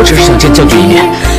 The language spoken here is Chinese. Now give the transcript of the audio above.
只是想见教主一面。